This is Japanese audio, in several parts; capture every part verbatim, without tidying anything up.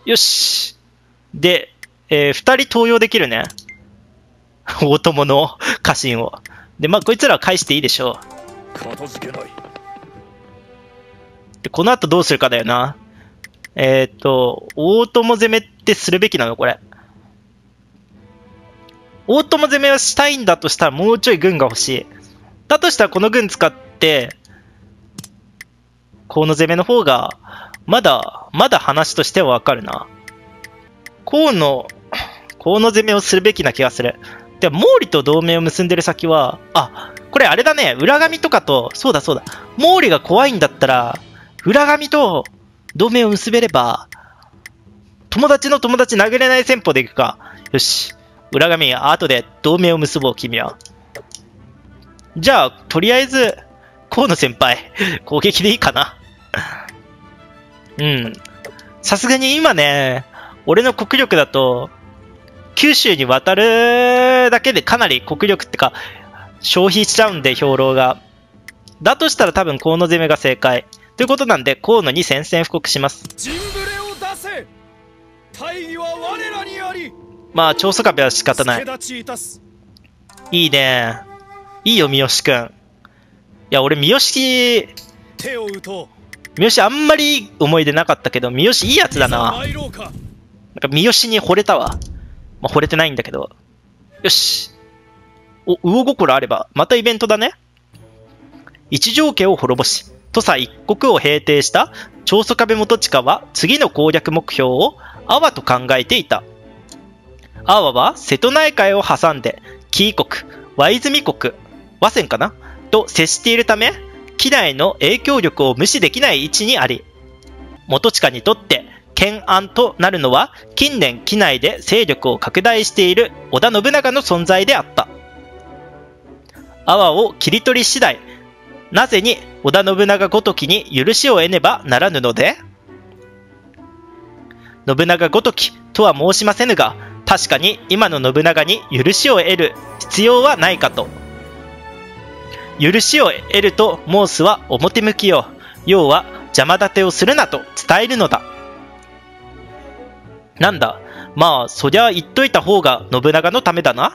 よし。で、えー、二人登用できるね。大友の家臣を。で、まあ、こいつらは返していいでしょう。 片付けない。 で、この後どうするかだよな。えっと、大友攻めってするべきなのこれ。大友攻めをしたいんだとしたらもうちょい軍が欲しい。だとしたらこの軍使って、河野攻めの方が、まだ、まだ話としてはわかるな。河野、河野攻めをするべきな気がする。でも、毛利と同盟を結んでる先は、あ、これあれだね、裏上とかと、そうだそうだ、毛利が怖いんだったら、裏上と同盟を結べれば、友達の友達殴れない戦法でいくか。よし。裏上、後で同盟を結ぼう、君は。じゃあ、とりあえず、河野先輩、攻撃でいいかな。うん。さすがに今ね、俺の国力だと、九州に渡るだけでかなり国力ってか、消費しちゃうんで、兵糧が。だとしたら多分河野攻めが正解。ということなんで、河野に宣戦布告します。 陣ぶれを出せ。大義は我らにあり。 まあ、長宗我部は仕方ない。いいね。いいよ、三好くん。いや、俺、三好、 手を打とう。 三好あんまりいい思い出なかったけど、三好いいやつだな。なんか三好に惚れたわ。まあ、惚れてないんだけど。よし。お、魚心あれば、またイベントだね。一条家を滅ぼし、土佐一国を平定した長宗我部元親は、次の攻略目標を阿波と考えていた。阿波は瀬戸内海を挟んで、紀伊国、和泉国、和泉かなと接しているため、畿内の影響力を無視できない位置にあり、元親にとって懸案となるのは、近年畿内で勢力を拡大している織田信長の存在であった。阿波を切り取り次第、なぜに織田信長ごときに許しを得ねばならぬので、信長ごときとは申しませぬが、確かに今の信長に許しを得る必要はないかと。許しを得ると申すは表向きよ。要は邪魔立てをするなと伝えるのだ。なんだ、まあそりゃ言っといた方が信長のためだな。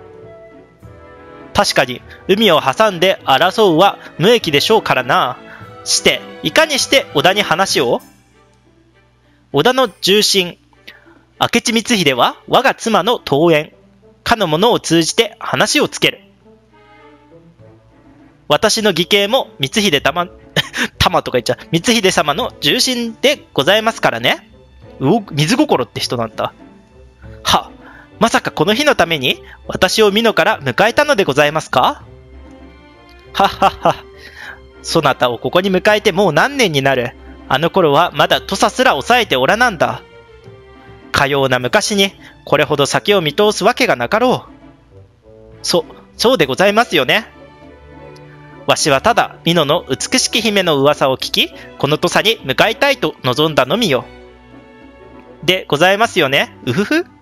確かに海を挟んで争うは無益でしょうからな。して、いかにして織田に話を？織田の重臣、明智光秀は我が妻の遠縁、かの者を通じて話をつける。私の義兄も光秀玉、玉とか言っちゃう。光秀様の重臣でございますからね。うお、水心って人なんだ。は、まさかこの日のために私を美濃から迎えたのでございますか？はっはっは。そなたをここに迎えてもう何年になる。あの頃はまだ土佐すら抑えておらなんだ。かような昔にこれほど先を見通すわけがなかろう。そ、そうでございますよね。わしはただ美濃の美しき姫の噂を聞き、この土佐に向かいたいと望んだのみよ。でございますよね。うふふ。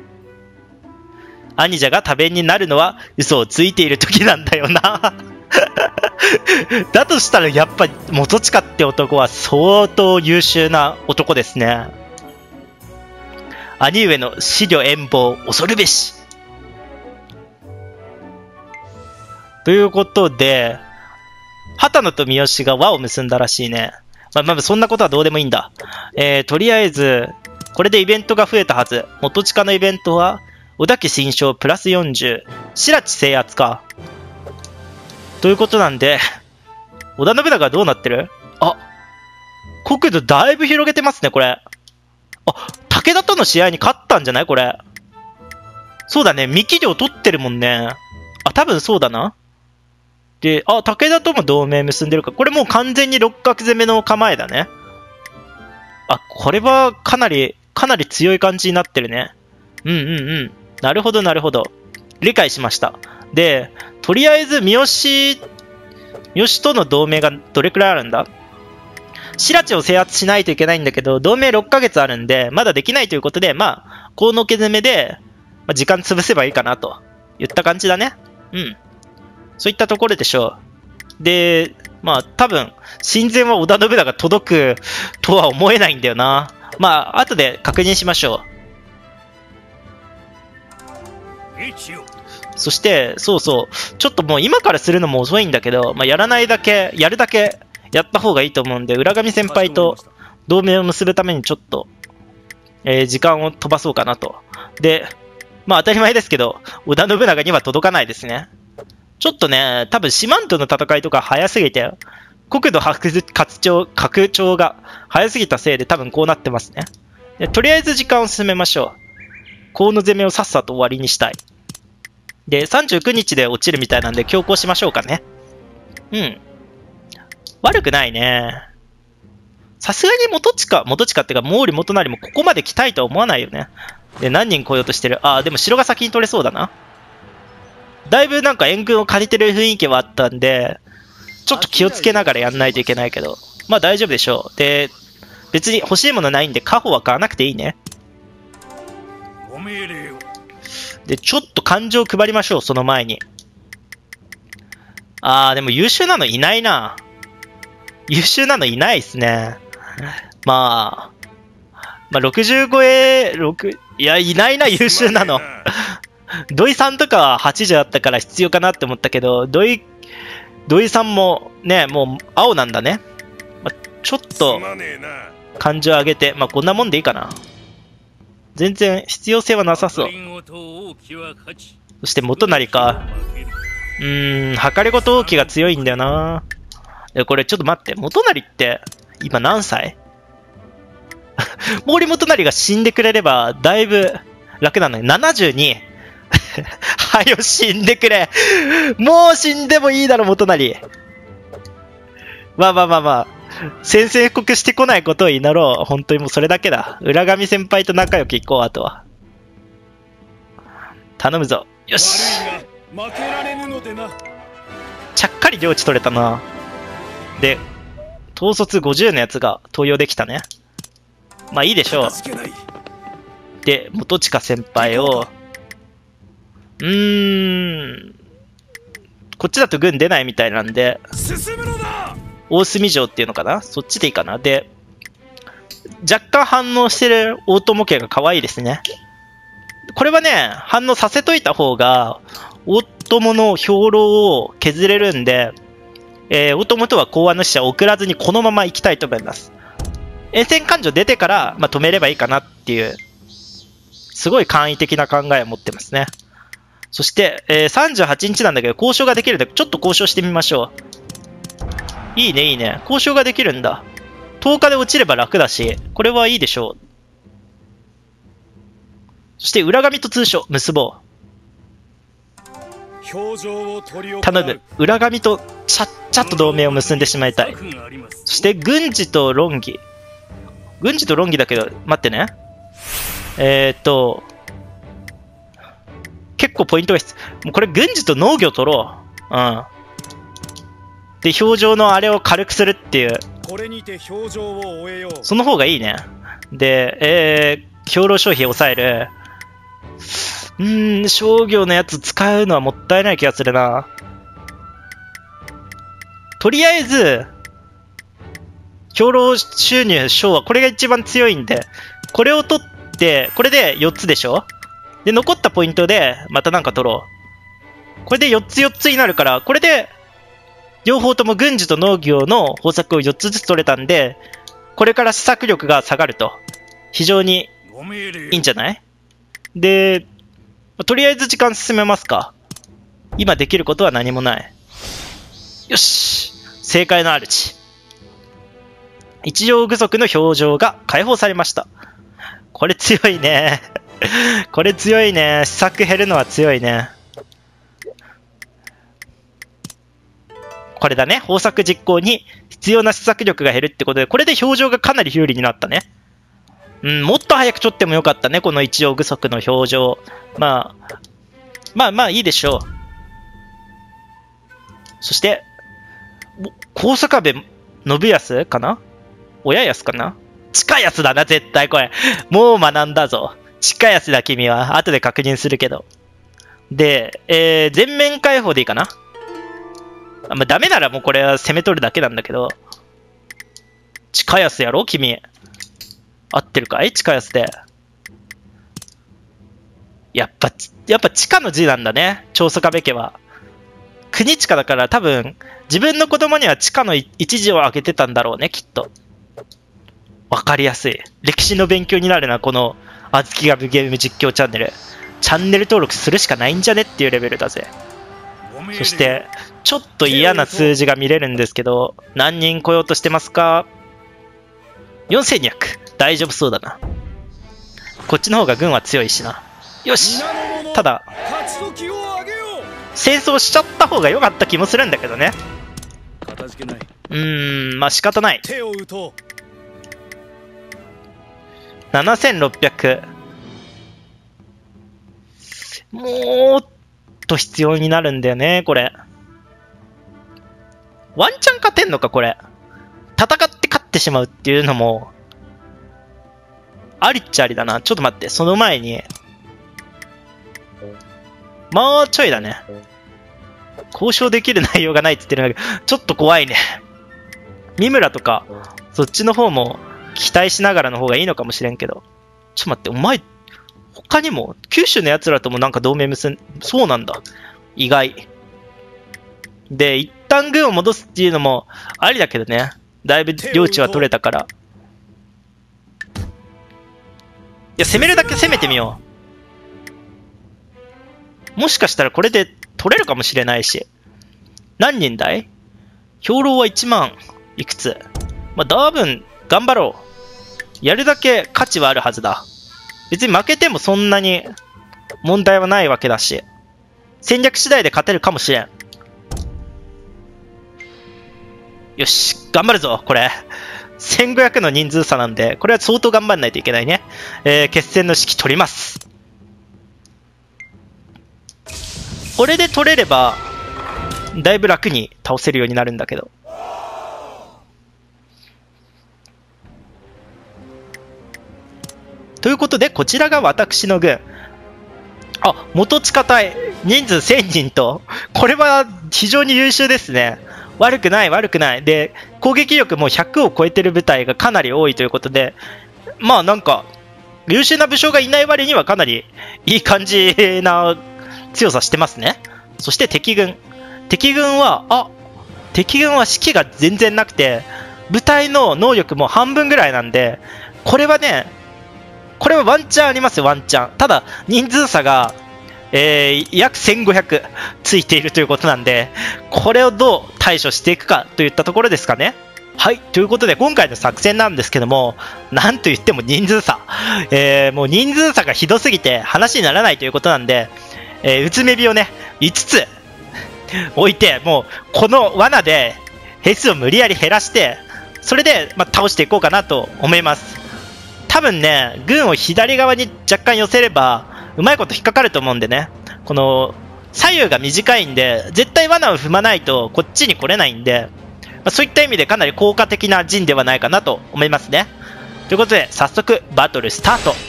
兄者が多弁になるのは嘘をついている時なんだよな。だとしたらやっぱり元親って男は相当優秀な男ですね。兄上の思慮遠望恐るべし。ということで、畑野と三好が輪を結んだらしいね。まあ、まあ、そんなことはどうでもいいんだ。えー、とりあえず、これでイベントが増えたはず。元親のイベントは、小田家新章プラスよんじゅう、白地制圧か。ということなんで、織田信長はどうなってる？あ、国土だいぶ広げてますね、これ。あ、武田との試合に勝ったんじゃないこれ。そうだね、見切りを取ってるもんね。あ、多分そうだな。で、あ、武田とも同盟結んでるか。これもう完全に六角攻めの構えだね。あ、これはかなり、かなり強い感じになってるね。うんうんうん。なるほどなるほど。理解しました。で、とりあえず三好、三好との同盟がどれくらいあるんだ？白地を制圧しないといけないんだけど、同盟ろっかげつあるんで、まだできないということで、まあ、河野家攻めで、まあ、時間潰せばいいかなと言った感じだね。うん。そういったところでしょう。で、まあ多分、親善は織田信長届くとは思えないんだよな。 まあ、後で確認しましょう。そして、そうそう。ちょっともう今からするのも遅いんだけど、まあ、やらないだけ、やるだけやった方がいいと思うんで、浦上先輩と同盟を結ぶためにちょっと、えー、時間を飛ばそうかなと。で、まあ当たり前ですけど、織田信長には届かないですね。ちょっとね、多分四万十の戦いとか早すぎて、国土拡張、拡張が早すぎたせいで多分こうなってますね。でとりあえず時間を進めましょう。河野攻めをさっさと終わりにしたい。で、さんじゅうくにちで落ちるみたいなんで強行しましょうかね。うん。悪くないね。さすがに元近、元近っていうか毛利元就もここまで来たいとは思わないよね。で、何人来ようとしてる。ああ、でも城が先に取れそうだな。だいぶなんか援軍を借りてる雰囲気はあったんで、ちょっと気をつけながらやんないといけないけど、まあ大丈夫でしょう。で、別に欲しいものないんで、家宝は買わなくていいね。で、ちょっと感情を配りましょう、その前に。あー、でも優秀なのいないな。優秀なのいないっすね。まあ、まあ、ろくじゅう超え、ろく、いや、いないな、優秀なの。土井さんとかははちじゅうあったから必要かなって思ったけど、土井、土井さんもね、もう青なんだね。まあ、ちょっと、感情上げて、まあ、こんなもんでいいかな。全然必要性はなさそう。そして元就か。うーん、計りごと王騎が強いんだよな。これちょっと待って、元就って今何歳？毛利元就が死んでくれればだいぶ楽なのに、ななじゅうに。はよ死んでくれ。もう死んでもいいだろ、元就。まあまあまあまあ。宣戦布告してこないことを祈ろう。本当にもうそれだけだ。浦上先輩と仲良く行こう、あとは。頼むぞ。よし。ちゃっかり領地取れたな。で、統率ごじゅうのやつが登用できたね。まあいいでしょう。で、元親先輩を、うーん、こっちだと軍出ないみたいなんで、大隅城っていうのかな、そっちでいいかな。で、若干反応してる大友家が可愛いですね。これはね、反応させといた方が、大友の兵糧を削れるんで、えー、大友とは講和の使者を送らずにこのまま行きたいと思います。沿線勘定出てから、まあ、止めればいいかなっていう、すごい簡易的な考えを持ってますね。そして、えー、さんじゅうはちにちなんだけど、交渉ができるんで、ちょっと交渉してみましょう。いいね、いいね。交渉ができるんだ。とおかで落ちれば楽だし、これはいいでしょう。そして、浦上と通商、結ぼう。頼む。浦上とちゃっちゃっと同盟を結んでしまいたい。そして、軍事と論議。軍事と論議だけど、待ってね。えーっと、結構ポイントが必要。もうこれ、軍事と農業取ろう。うん。で、表情のあれを軽くするっていう。その方がいいね。で、えー、兵糧消費を抑える。うーん、商業のやつ使うのはもったいない気がするな。とりあえず、兵糧収入小はこれが一番強いんで、これを取って、これでよっつでしょ？で、残ったポイントで、またなんか取ろう。これでよっつよっつになるから、これで、両方とも軍事と農業の方策をよっつずつ取れたんで、これから施策力が下がると。非常にいいんじゃない？で、とりあえず時間進めますか。今できることは何もない。よし！正解の主。一条具足の表情が解放されました。これ強いね。これ強いね。施策減るのは強いね。これだね。方策実行に必要な施策力が減るってことで、これで表情がかなり有利になったね。うん、もっと早く取ってもよかったね。この一条具足の表情。まあ、まあまあいいでしょう。そして、高坂部信康かな？親康かな？近安だな、絶対これ。もう学んだぞ。近安だ、君は。後で確認するけど。で、えー、全面解放でいいかな？あ、まあ、ダメならもうこれは攻め取るだけなんだけど。近安やろ、君。 合ってるかい？近寄せて。やっぱ、やっぱ地下の字なんだね。長宗我部家は。国地下だから多分、自分の子供には地下の一字を開けてたんだろうね、きっと。わかりやすい。歴史の勉強になるな、この、あずきがゲーム実況チャンネル。チャンネル登録するしかないんじゃねっていうレベルだぜ。そして、ちょっと嫌な数字が見れるんですけど、何人来ようとしてますか？ よんせんにひゃく。大丈夫そうだな。こっちの方が軍は強いしな。よし。ただ、戦争しちゃった方が良かった気もするんだけどね。うーん、まあ仕方ない。ななせんろっぴゃく。もっと必要になるんだよね、これ。ワンチャン勝てんのか、これ。戦って勝ってしまうっていうのも、ありっちゃありだな。ちょっと待って、その前に、もうちょいだね。交渉できる内容がないって言ってるんだけど、ちょっと怖いね。三村とか、そっちの方も期待しながらの方がいいのかもしれんけど。ちょっと待って、お前、他にも、九州の奴らともなんか同盟結ん、そうなんだ。意外。で、一旦軍を戻すっていうのもありだけどね。だいぶ領地は取れたから。いや、攻めるだけ攻めてみよう。もしかしたらこれで取れるかもしれないし。何人だい？兵糧はいちまんいくつ。まあ、多分、頑張ろう。やるだけ価値はあるはずだ。別に負けてもそんなに問題はないわけだし。戦略次第で勝てるかもしれん。よし、頑張るぞ、これ。せんごひゃくの人数差なんで、これは相当頑張んないといけないね。えー、決戦の指揮取ります。これで取れれば、だいぶ楽に倒せるようになるんだけど。ということで、こちらが私の軍。あ、元地下隊、人数せんにんと、これは非常に優秀ですね。悪くない、悪くない。で、攻撃力もひゃくを超えてる部隊がかなり多いということで、まあなんか、優秀な武将がいない割にはかなりいい感じな強さしてますね。そして敵軍。敵軍は、あ、敵軍は士気が全然なくて、部隊の能力も半分ぐらいなんで、これはね、これはワンチャンありますよ、ワンチャン。ただ、人数差が、えー、約せんごひゃくついているということなんで、これをどう対処していくかといったところですかね。はい。ということで、今回の作戦なんですけども、なんと言っても人数差。えー、もう人数差がひどすぎて話にならないということなんで、えー、うつめ火をね、いつつ置いて、もう、この罠で、兵数を無理やり減らして、それで、まあ、倒していこうかなと思います。多分ね、軍を左側に若干寄せれば、うまいこと引っかかると思うんでね。この、左右が短いんで、絶対罠を踏まないとこっちに来れないんで、まあ、そういった意味でかなり効果的な陣ではないかなと思いますね。ということで、早速、バトルスタート。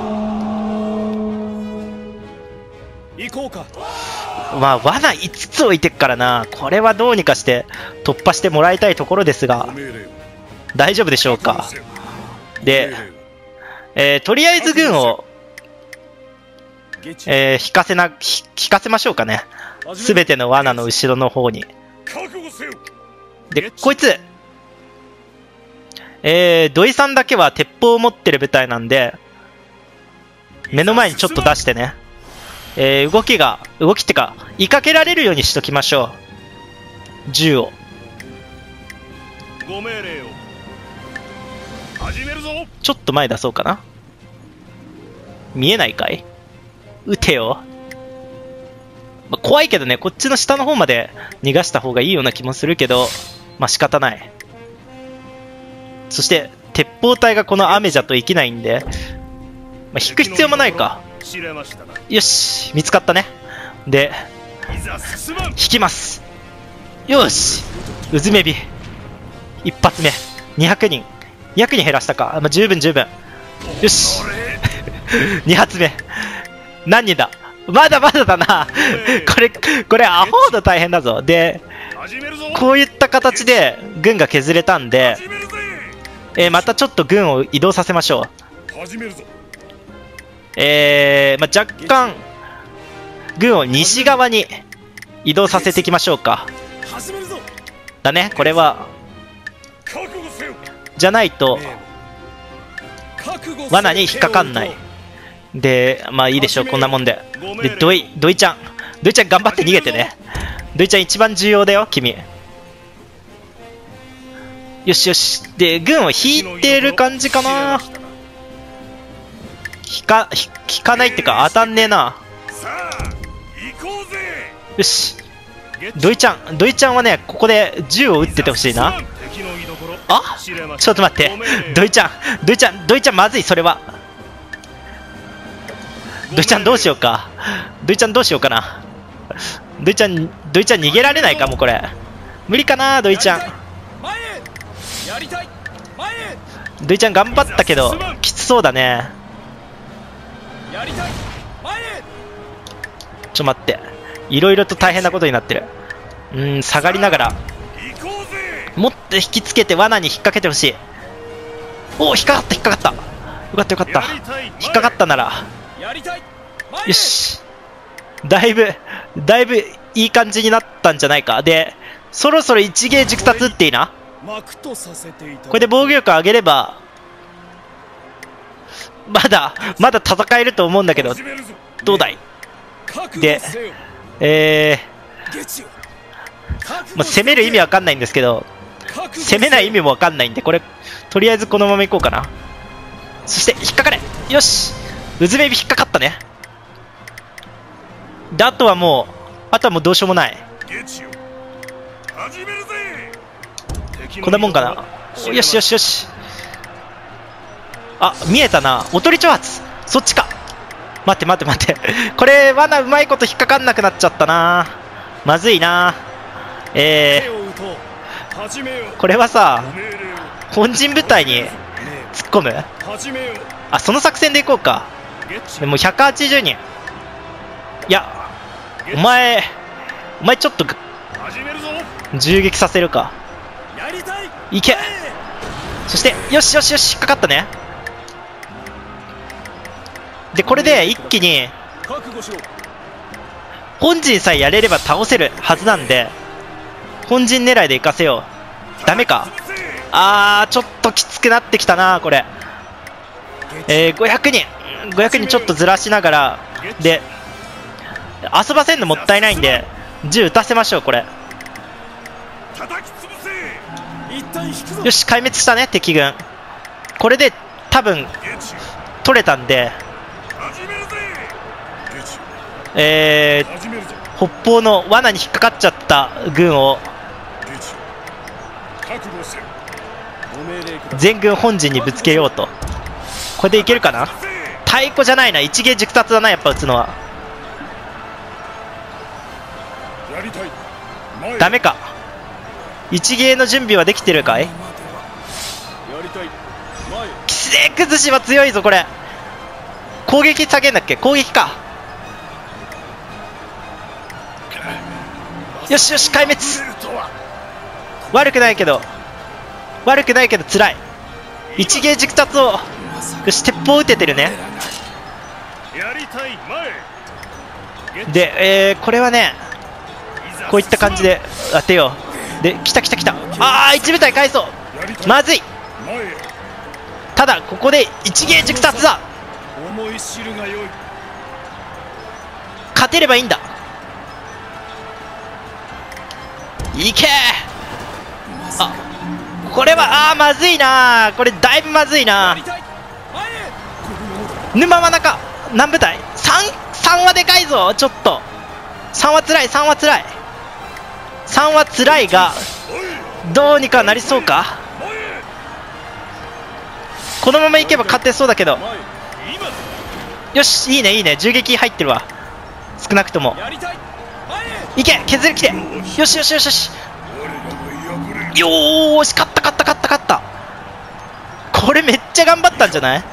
行こうか。 まあ、罠いつつ置いてっからな。これはどうにかして突破してもらいたいところですが、大丈夫でしょうか。で、えー、とりあえず軍を、えー、引かせな、引かせましょうかね。すべての罠の後ろの方に。で、こいつ、えー、土井さんだけは鉄砲を持ってる部隊なんで、目の前にちょっと出してね。えー、動きが、動きってか、追いかけられるようにしときましょう。銃を。 ご命令を。始めるぞ。 ちょっと前出そうかな。見えないかい？撃てよ。まあ、怖いけどね、こっちの下の方まで逃がした方がいいような気もするけど、まあ仕方ない。そして、鉄砲隊がこの雨じゃと生きないんで、まあ、引く必要もないか。よし、見つかったね。で、引きます。よし、渦め火。一発目。にひゃくにん。にひゃくにん減らしたか。まあ、十分十分。よし。に発目。何人だ？まだまだだな。これ、これアホほど大変だぞ。で、こういった形で軍が削れたんで、 えー、またちょっと軍を移動させましょう。 始めるぞ。 えー、まあ、若干、軍を西側に移動させていきましょうか。 始めるぞ。 だね、これは。 覚悟せよ。 じゃないと、罠に引っかかんない。で、まあいいでしょう、こんなもんで。で、ドイ、ドイちゃん。ドイちゃん頑張って逃げてね。ドイちゃん一番重要だよ、君。よしよし。で、軍を引いてる感じかな。引か、引かないってか当たんねえな。よし。ドイちゃん、ドイちゃんはね、ここで銃を撃っててほしいな。あ、ちょっと待って。ドイちゃん、ドイちゃん、ドイちゃんまずい、それは。ドイちゃんどうしようか。ドイちゃんどうしようかな。ドイちゃん、ドイちゃん逃げられないかも、これ。無理かな、ドイちゃん。ドイちゃん頑張ったけど、きつそうだね。ちょっと待って。いろいろと大変なことになってる。うん、下がりながら。もっと引きつけて罠に引っ掛けてほしい。おお、引っかかった、引っかかった。よかったよかった。引っかかったなら。よし。だいぶ、だいぶいい感じになったんじゃないか。で、そろそろ一芸熟達打っていいな。これで防御力上げれば、まだ、まだ戦えると思うんだけど、どうだい。で、えー、まあ、攻める意味わかんないんですけど、攻めない意味もわかんないんで、これ、とりあえずこのままいこうかな。そして、引っかかれ。よし。うずめび引っかかったね。で、あとはもう、あとはもうどうしようもない。こんなもんかな。よしよしよし。あ、見えたな。おとり挑発。そっちか。待って待って待って。これ、罠うまいこと引っかかんなくなっちゃったな。まずいな。えー、これはさ、本陣部隊に突っ込む。あ、その作戦でいこうか。でもひゃくはちじゅうにん。いや、お前、お前ちょっと銃撃させるか。いけ。そして、よしよしよし、引っかかったね。で、これで一気に本陣さえやれれば倒せるはずなんで、本陣狙いで行かせよう。ダメか。あー、ちょっときつくなってきたな、これ。えー、ごひゃくにん、ごひゃくにんちょっとずらしながら、で、遊ばせんのもったいないんで、銃撃たせましょう、これ。よし、壊滅したね、敵軍。これで多分取れたんで、えー、北方の罠に引っかかっちゃった軍を全軍本陣にぶつけようと。これでいけるかな。太鼓じゃないな、一芸熟達だな、やっぱ撃つのは。ダメか。一芸の準備はできてるかい。規制崩しは強いぞ、これ。攻撃下げんだっけ。攻撃か。よしよし、壊滅。悪くないけど悪くないけど辛い。一芸熟達を。よし、鉄砲撃ててるね。で、えー、これはね、こういった感じで当てよう。で、来た来た来た。あー、一部隊返そう。まずい。ただここで一芸熟達だ。勝てればいいんだ。いけー。あ、これは、あー、まずいな。これだいぶまずいな。沼真中何部隊 ?さん、さんはでかいぞ。ちょっとさんはつらい、さんはつらい、さんはつらいがどうにかなりそうか。このままいけば勝てそうだけど。よし、いいねいいね、銃撃入ってるわ。少なくともいけ、削りきて。よしよしよしよし、よーし、勝った勝った勝った勝った。これめっちゃ頑張ったんじゃない。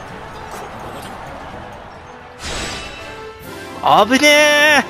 危ね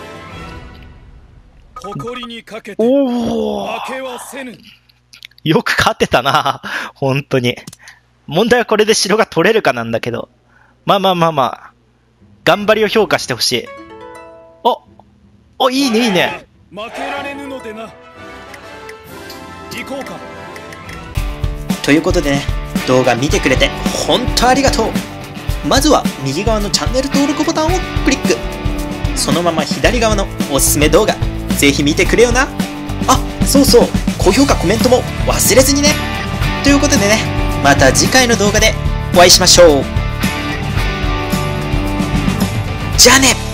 ー。おお、よく勝てたな本当に。 問題はこれで城が取れるかなんだけど。まあまあまあまあ。頑張りを評価してほしい。おお、いいねいいね。 負けられぬのでな。行こうか。 ということでね、動画見てくれて本当ありがとう。まずは右側のチャンネル登録ボタンをクリック。そのまま左側のおすすめ動画、ぜひ見てくれよな。あ、そうそう、高評価コメントも忘れずにね。ということでね、また次回の動画でお会いしましょう。じゃあね。